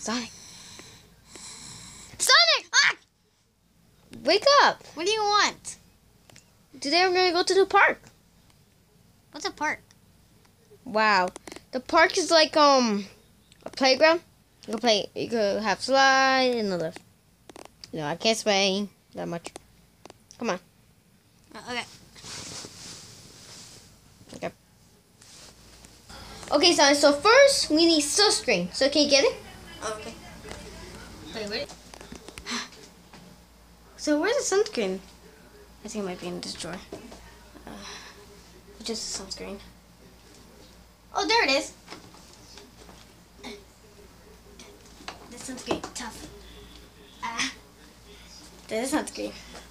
Sonic. Sonic! Ah! Wake up! What do you want? Today we're gonna go to the park. What's a park? Wow. The park is like a playground. You can play. You could have slide and the lift. You know, I can't swing that much. Come on. Okay. Okay. Okay, so first we need sunscreen. So can you get it? Okay. Wait. So where's the sunscreen? I think it might be in this drawer. Just sunscreen. Oh, there it is. This sunscreen, tough. There's a sunscreen.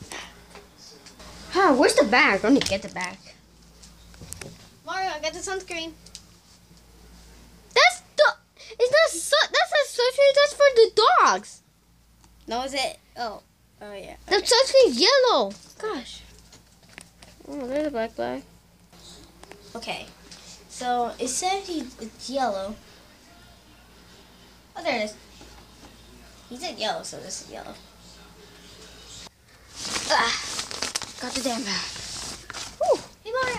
Huh, where's the bag? I need to get the bag. Mario, I got the sunscreen. That's that's not sunscreen, that's for the dogs. No, is it? Oh yeah. The sunscreen's yellow. Gosh. Oh, there's a black bag. Okay. So it said it's yellow. Oh, there it is. He said yellow, so this is yellow. Got the damn bag. Whew. Hey Mario,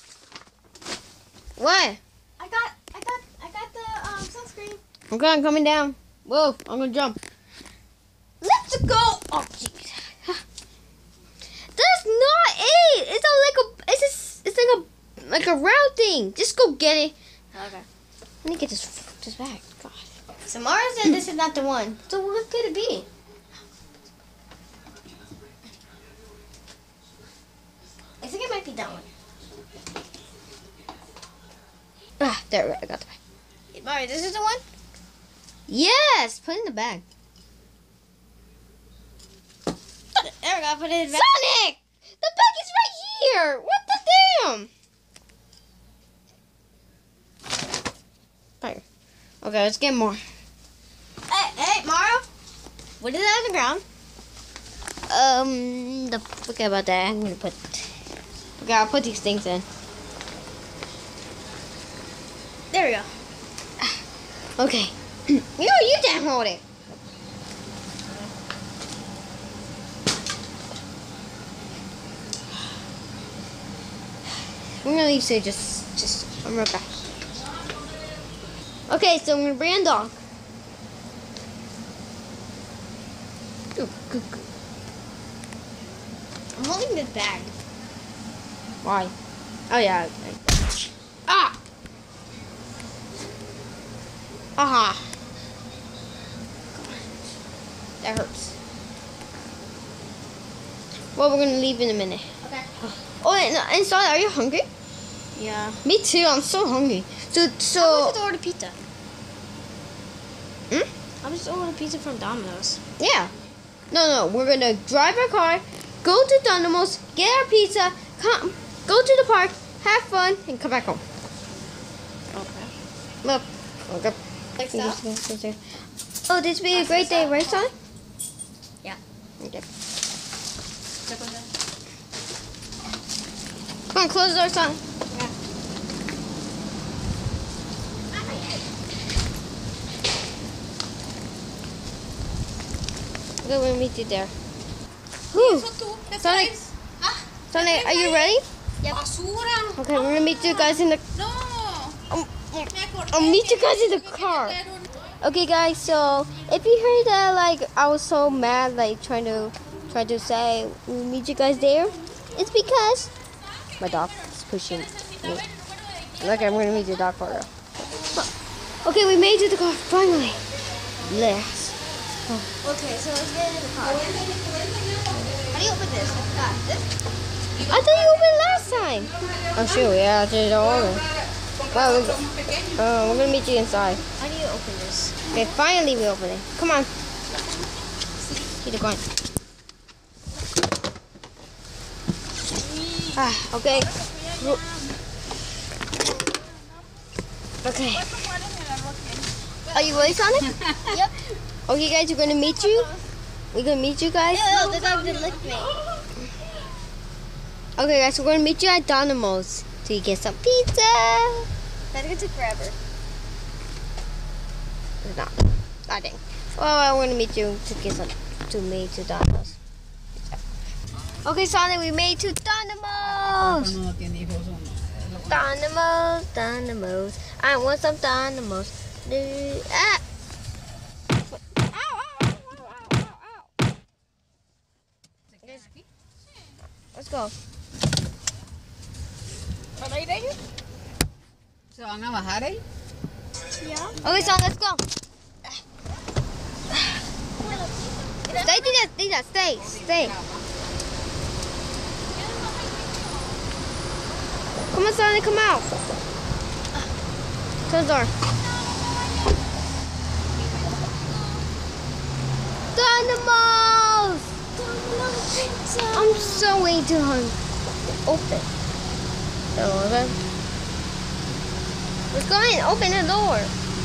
What? I got the sunscreen. Okay, I'm coming down. Whoa, I'm gonna jump. Let's go. Oh, jeez. That's not it. It's like a round thing. Just go get it. Okay. Let me get this bag. Gosh. So Mario said this is not the one. So what could it be? I think it might be that one. There we go. I got the bag. Hey, Mario, this is the one? Yes, put it in the bag. There we go, put it in the bag. Sonic! The bag is right here! What the damn? Fire. Okay, let's get more. Hey, Mario. What is that on the ground? Forget about that. I'm gonna put. Okay, I'll put these things in. There we go. Okay. You damn hold it. I'm gonna leave so just I'm right back. Okay, so I'm gonna bring in dog. I'm holding this bag. Why? Oh yeah. Ah! Aha! That hurts. Well, we're gonna leave in a minute. Okay. Oh, and sorry, are you hungry? Yeah. Me too. I'm so hungry. I'm So. just order pizza. I'm just ordering pizza from Domino's. Yeah. No. We're gonna drive our car, go to Domino's, get our pizza, go to the park, have fun, and come back home. Okay. Look. Okay. Next up. Oh, this will be a great day, right, son? Yeah. Okay. Come on, close the door, son. Okay, we'll meet you there. Whew. Sonic, Sonic, are you ready? Yep. Okay, we're gonna meet you guys in the. I'll meet you guys in the car. Okay, guys. So if you heard that, like, I was so mad, like trying to say we'll meet you guys there, it's because my dog is pushing me. Look, I'm gonna meet the dog for real. Okay, we made it to the car finally. Yes. Okay, so let's get in the car. How do you open this? This? I thought you opened last time. Oh shoot, yeah, I did it all over. Well, we're gonna meet you inside. How do you open this? Okay, finally we open it. Come on. Keep it going. Okay. Okay. Are you ready, Sonic? Yep. Okay, guys, we're gonna meet you. We're gonna meet you guys. No, the dog didn't lick me. Okay, guys, we're gonna meet you at Domino's to get some pizza. That's gonna take forever. It's not. I think. Well, I want to meet you to get some to me to Donna's. Okay, Sonic, we made to Dynamos. Dynamos. I want some Dynamos. Ah. Ow. Let's go. ¿Se van a bajar ahí? Okay, Sonic, let's go. Stay. Come on, Sonic, come out. Close the door. Dynamos! I'm so way too hungry. Open. Let's go in. Open the door.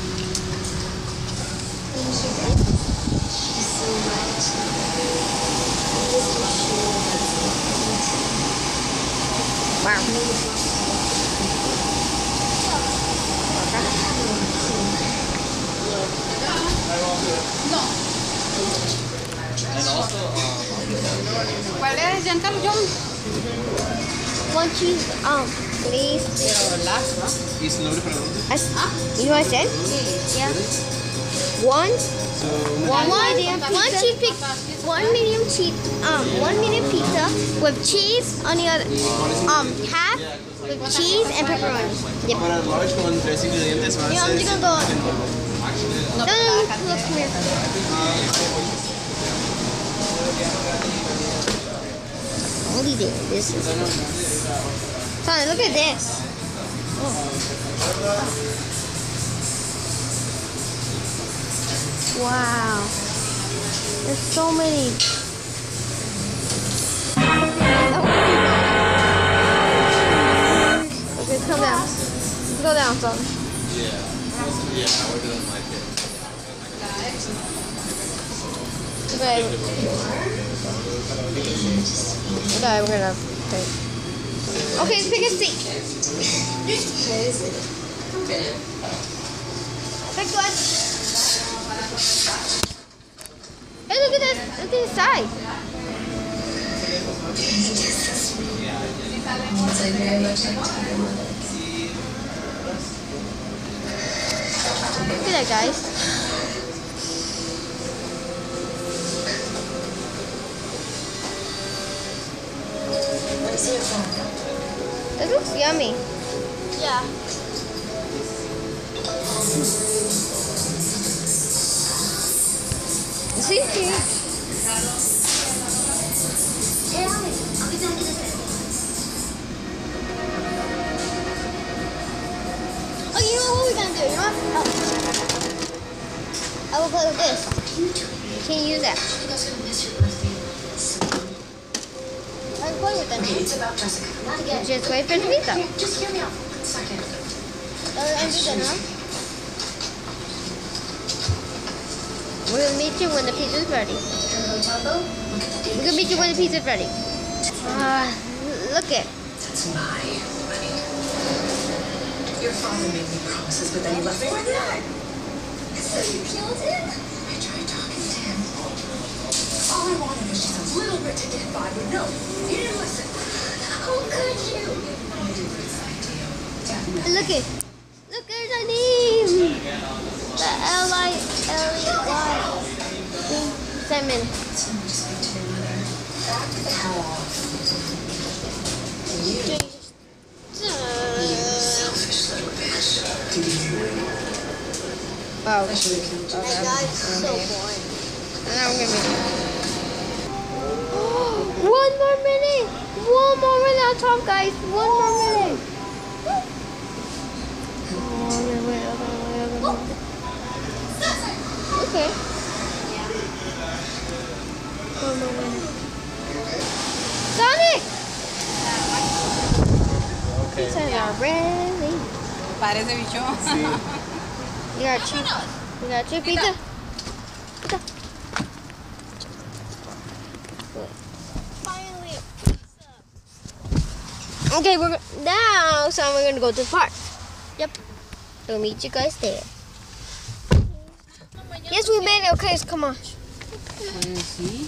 Wow. ¿Cuál es, Giancarlo? John? One cheese, please. Pero las, ¿Y su nombre para dónde? You know what I said? Yeah. One medium pizza with cheese on the other, half with cheese and pepperoni. Yep. Para el large con 3 ingredientes van a Yeah, I'm ser... just gonna go. No, look, come here. Holy day, this is. Sonny, look at this. Wow. There's so many. Okay, come down. Go down, son. Yeah, I would not like it. Okay. Okay, we're gonna take. Okay, let's pick a seat. Pick one. Hey, look at this. Look at this side. Look at that, guys. That looks yummy. Yeah. See? Oh, you know what we're gonna do? You know what? I will play with this. Can't use that. I can play with them. Okay, it's about Jessica. Not again. Just wait for the pizza. Here, just hear me out for 1 second. Undo that, huh? We're gonna meet you when the pizza's ready. Hotel though? Look at the We're gonna meet you when the pizza's ready. Look it. That's my money. Your father made me promises, but then he left me with that. So you killed him? I tried talking to him. All I wanted was just a little bit to get by, but no, he didn't listen. How could you? I did what it's like to you. Definitely. Look it. Look at the name. The L-I-L-E-Y. Simon. Someone to speak to your mother. How you selfish little bitch. Do you? Wow. I should have killed you. That guy's so boring. And now I'm gonna be. One more minute. One more minute on top, guys. One more minute. Okay. One more minute. Sonic! Okay. Pizzas are ready. Parece bichón. Sí. You got cheese. You got cheese pizza. Pizza. Finally, pizza. Okay, now, so we're gonna go to the park. Yep. We'll meet you guys there. Yes, we made it. Okay, so come on. Sí.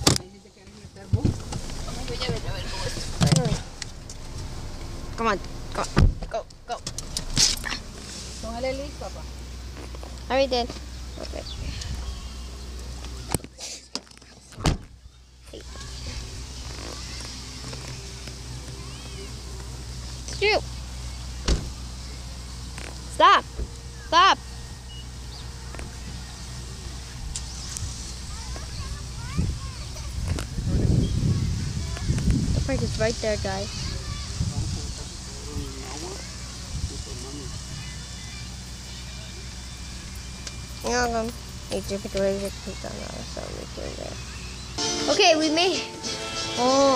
Finally. Come on. Go. Póngale el link, papá. I already did. Okay. Shoot. Stop. The park is right there, guys. Yeah, okay, we made it. Oh.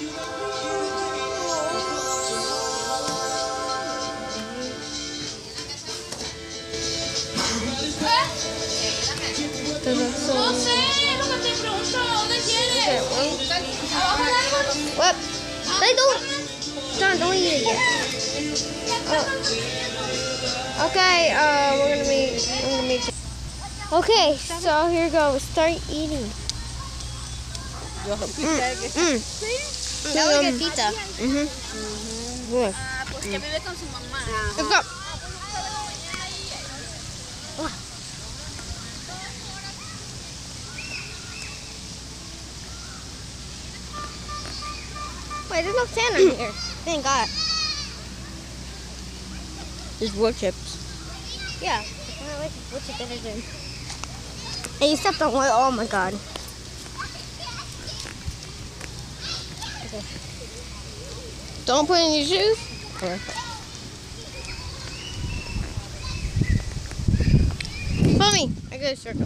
No sé, lo que te pregunto, ¿dónde quieres? ¿Abajo del árbol? What? They don't eat it yet. Oh. Okay, we're gonna meet. Okay, so here we go. Start eating. Yo That was good pizza. Good. Porque vive con su mamá. Let's go. Wait, there's no sand on here. Thank God. There's wood chips. Yeah. I like wood chip better than. And you stepped on one. Oh my God. Okay. Don't put in your shoes. Okay. Follow me. I got a circle.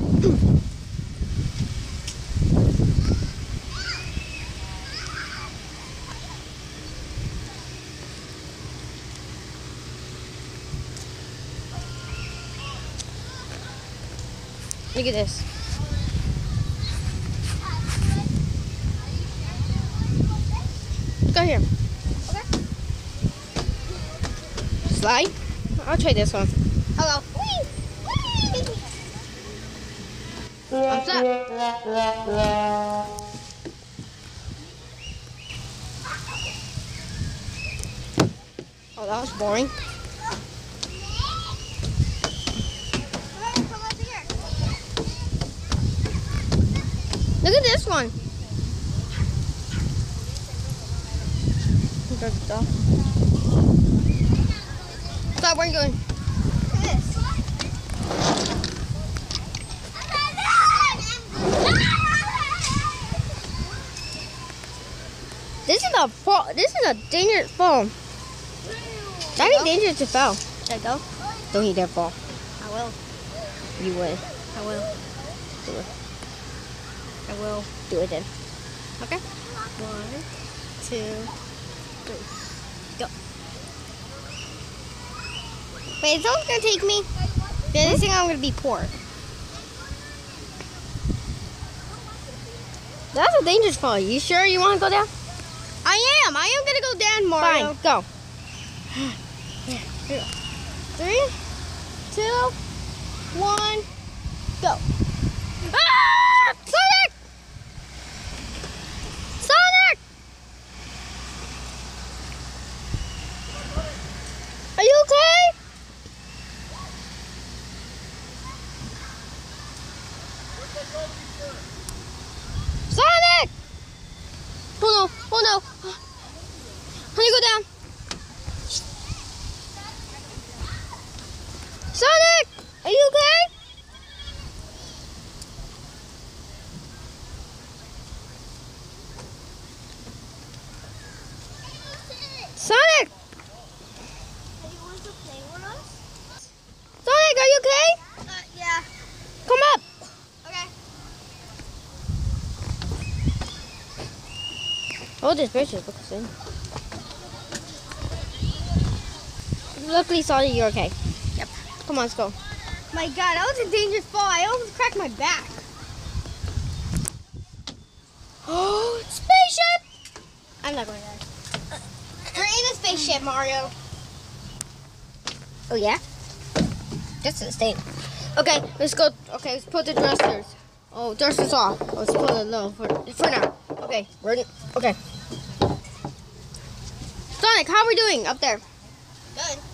Look at this. Go here. Okay. Slide. I'll try this one. Hello. What's up? Oh, that was boring. Look at this one. Stop, where are you going? Look at this. This is a fall. This is a dangerous fall. That'd be dangerous to fall. Should I go? Don't you dare fall. I will. You would. I will. Do it. I will. Do it then. Okay. 1, 2, 3. Go. Wait, is someone gonna take me? Yeah, they think I'm gonna be poor. That's a dangerous fall. You sure you want to go down? I am gonna go down, Mario. Fine, go. Here we go. 3, 2, 1, go. Ah! Sonic! Sonic! Are you okay? Sonic! Oh no. Honey, go down. Sonic! Are you okay? Sonic! Sonic, are you okay? Yeah. Come up. Okay. Oh, this bridge is looks in. Luckily, Sonic, you're okay. Yep. Come on, let's go. My God, that was a dangerous fall. I almost cracked my back. Oh, spaceship! I'm not going there. We're in a spaceship, Mario. Oh, yeah? Just to stay. Okay, let's go. Okay, let's put the dressers. Oh, dressers off. Let's put it low for now. Okay, ready? Okay. Sonic, how are we doing up there? Good.